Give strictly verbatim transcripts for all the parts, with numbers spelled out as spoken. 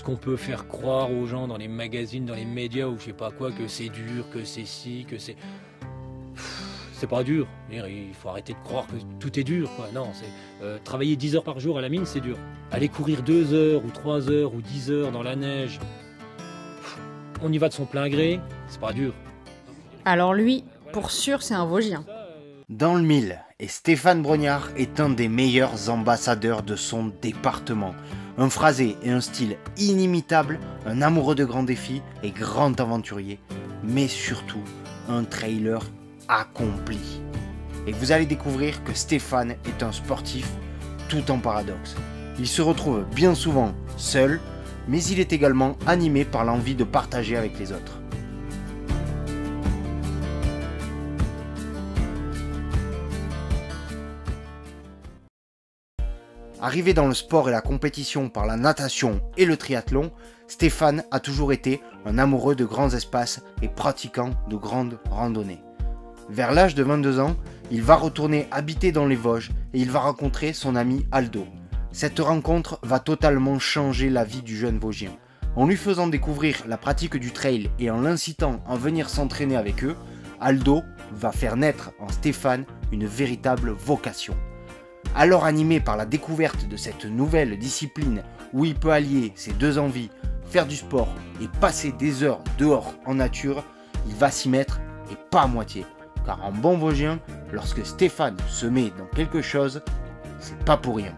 qu'on peut faire croire aux gens dans les magazines, dans les médias ou je sais pas quoi, que c'est dur, que c'est ci, que c'est... C'est pas dur. Il faut arrêter de croire que tout est dur, quoi. Non, c'est euh, travailler dix heures par jour à la mine, c'est dur. Aller courir deux heures ou trois heures ou dix heures dans la neige, on y va de son plein gré, c'est pas dur. Alors lui, pour sûr, c'est un Vosgien. Dans le mille, et Stéphane Brognard est un des meilleurs ambassadeurs de son département. Un phrasé et un style inimitable, un amoureux de grands défis et grand aventurier, mais surtout un trailer accompli. Et vous allez découvrir que Stéphane est un sportif tout en paradoxe. Il se retrouve bien souvent seul, mais il est également animé par l'envie de partager avec les autres. Arrivé dans le sport et la compétition par la natation et le triathlon, Stéphane a toujours été un amoureux de grands espaces et pratiquant de grandes randonnées. Vers l'âge de vingt-deux ans, il va retourner habiter dans les Vosges et il va rencontrer son ami Aldo. Cette rencontre va totalement changer la vie du jeune Vosgien. En lui faisant découvrir la pratique du trail et en l'incitant à venir s'entraîner avec eux, Aldo va faire naître en Stéphane une véritable vocation. Alors animé par la découverte de cette nouvelle discipline où il peut allier ses deux envies, faire du sport et passer des heures dehors en nature, il va s'y mettre et pas à moitié. Car en bon Vosgien, lorsque Stéphane se met dans quelque chose, c'est pas pour rien.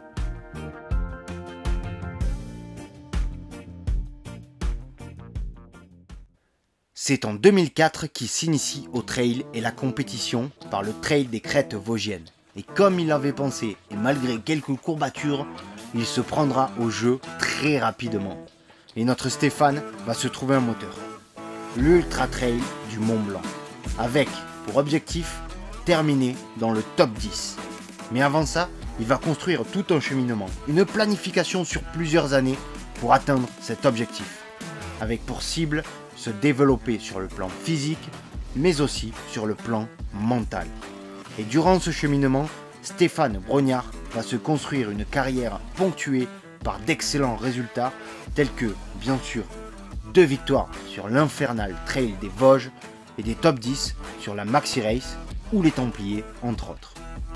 C'est en deux mille quatre qu'il s'initie au trail et la compétition par le Trail des Crêtes Vosgiennes. Et comme il l'avait pensé, et malgré quelques courbatures, il se prendra au jeu très rapidement. Et notre Stéphane va se trouver un moteur. L'Ultra Trail du Mont Blanc. Avec pour objectif, terminer dans le top dix. Mais avant ça, il va construire tout un cheminement, une planification sur plusieurs années pour atteindre cet objectif. Avec pour cible, se développer sur le plan physique, mais aussi sur le plan mental. Et durant ce cheminement, Stéphane Brognard va se construire une carrière ponctuée par d'excellents résultats, tels que, bien sûr, deux victoires sur l'Infernal Trail des Vosges et des top dix sur la Maxi Race ou les Templiers, entre autres.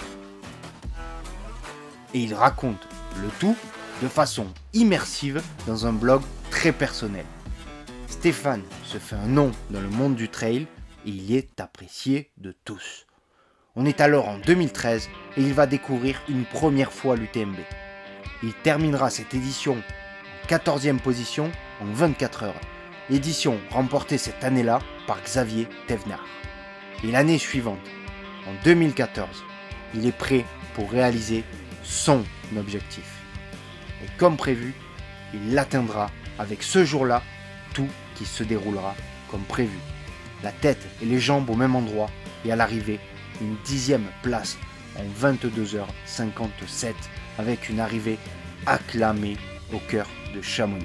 Et il raconte le tout de façon immersive dans un blog très personnel. Stéphane se fait un nom dans le monde du trail et il est apprécié de tous. On est alors en deux mille treize et il va découvrir une première fois l'U T M B. Il terminera cette édition en quatorzième position en vingt-quatre heures. Édition remportée cette année-là par Xavier Thévenard. Et l'année suivante, en deux mille quatorze, il est prêt pour réaliser son objectif. Et comme prévu, il l'atteindra avec ce jour-là, tout qui se déroulera comme prévu. La tête et les jambes au même endroit et à l'arrivée, une dixième place en vingt-deux heures cinquante-sept avec une arrivée acclamée au cœur de Chamonix.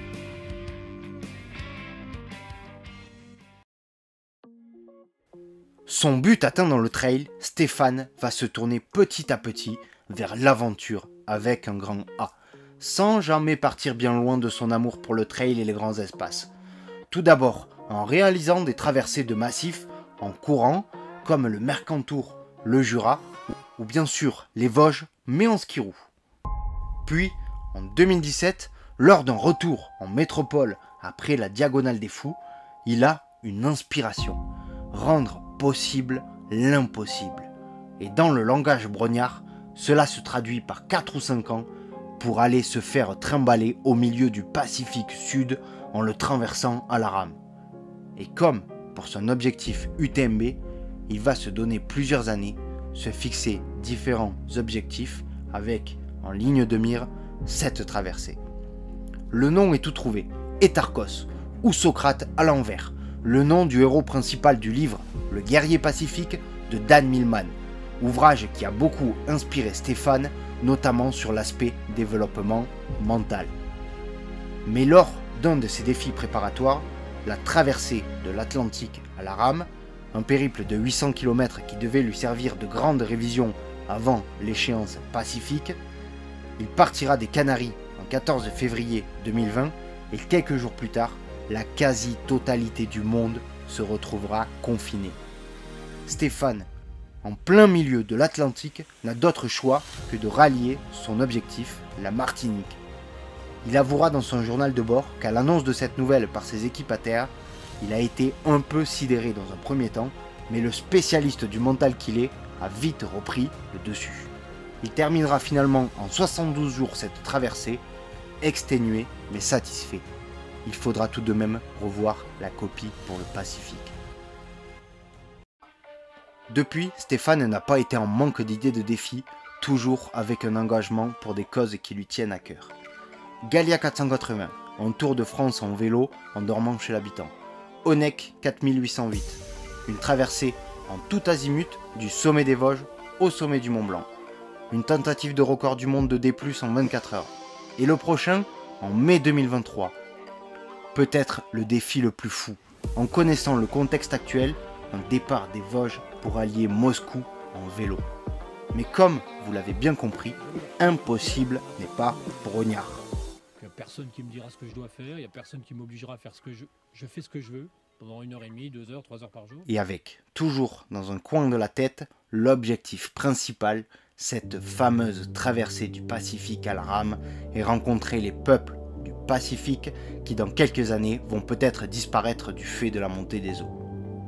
Son but atteint dans le trail, Stéphane va se tourner petit à petit vers l'aventure avec un grand A, sans jamais partir bien loin de son amour pour le trail et les grands espaces. Tout d'abord, en réalisant des traversées de massifs en courant, comme le Mercantour, le Jura, ou bien sûr les Vosges, mais en skirou. Puis, en deux mille dix-sept, lors d'un retour en métropole après la Diagonale des Fous, il a une inspiration, rendre possible l'impossible. Et dans le langage brognard, cela se traduit par quatre ou cinq ans pour aller se faire trimballer au milieu du Pacifique Sud en le traversant à la rame. Et comme pour son objectif U T M B, il va se donner plusieurs années, se fixer différents objectifs avec en ligne de mire cette traversée. Le nom est tout trouvé, Etarkos, ou Socrate à l'envers, le nom du héros principal du livre Le guerrier pacifique de Dan Millman, ouvrage qui a beaucoup inspiré Stéphane, notamment sur l'aspect développement mental. Mais lors d'un de ses défis préparatoires, la traversée de l'Atlantique à la rame, un périple de huit cents kilomètres qui devait lui servir de grande révision avant l'échéance pacifique, il partira des Canaries en quatorze février deux mille vingt et quelques jours plus tard, la quasi-totalité du monde se retrouvera confinée. Stéphane, en plein milieu de l'Atlantique, n'a d'autre choix que de rallier son objectif, la Martinique. Il avouera dans son journal de bord qu'à l'annonce de cette nouvelle par ses équipes à terre, il a été un peu sidéré dans un premier temps, mais le spécialiste du mental qu'il est a vite repris le dessus. Il terminera finalement en soixante-douze jours cette traversée, exténué mais satisfait. Il faudra tout de même revoir la copie pour le Pacifique. Depuis, Stéphane n'a pas été en manque d'idées de défis, toujours avec un engagement pour des causes qui lui tiennent à cœur. Galia quatre cent quatre-vingts, un tour de France en vélo en dormant chez l'habitant. Honeck quatre mille huit cent huit, une traversée en tout azimut du sommet des Vosges au sommet du Mont Blanc. Une tentative de record du monde de D plus, en vingt-quatre heures. Et le prochain, en mai deux mille vingt-trois. Peut-être le défi le plus fou, en connaissant le contexte actuel, un départ des Vosges pour allier Moscou en vélo. Mais comme vous l'avez bien compris, impossible n'est pas brognard. Il n'y a personne qui me dira ce que je dois faire, il n'y a personne qui m'obligera à faire ce que je... Je fais ce que je veux, pendant une heure et demie, deux heures, trois heures par jour. Et avec, toujours dans un coin de la tête, l'objectif principal, cette fameuse traversée du Pacifique à la rame et rencontrer les peuples du Pacifique qui dans quelques années vont peut-être disparaître du fait de la montée des eaux.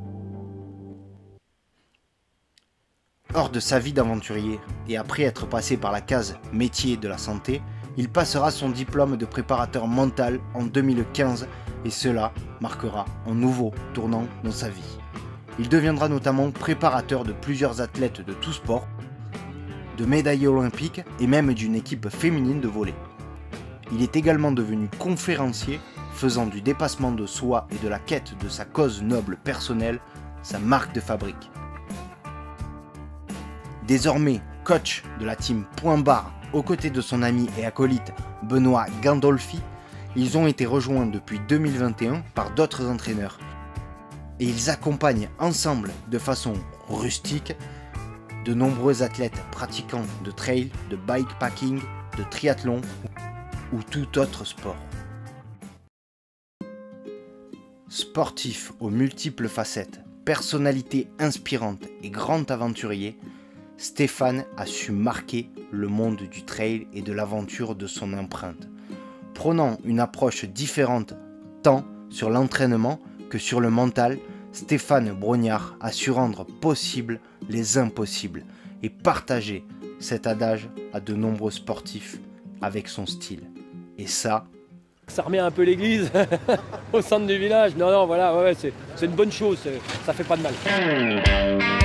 Hors de sa vie d'aventurier, et après être passé par la case métier de la santé, il passera son diplôme de préparateur mental en deux mille quinze et cela marquera un nouveau tournant dans sa vie. Il deviendra notamment préparateur de plusieurs athlètes de tous sports, de médaillés olympiques et même d'une équipe féminine de volley. Il est également devenu conférencier, faisant du dépassement de soi et de la quête de sa cause noble personnelle sa marque de fabrique. Désormais coach de la team Point Barre aux côtés de son ami et acolyte Benoît Gandolfi, ils ont été rejoints depuis deux mille vingt et un par d'autres entraîneurs. Et ils accompagnent ensemble de façon rustique de nombreux athlètes pratiquants de trail, de bikepacking, de triathlon ou tout autre sport. Sportif aux multiples facettes, personnalité inspirante et grand aventurier, Stéphane a su marquer le monde du trail et de l'aventure de son empreinte, prônant une approche différente tant sur l'entraînement que sur le mental. Stéphane Brognard a su rendre possible les impossibles et partager cet adage à de nombreux sportifs avec son style. Et ça, Ça remet un peu l'église au centre du village. Non, non, voilà, ouais, ouais, c'est une bonne chose, ça fait pas de mal.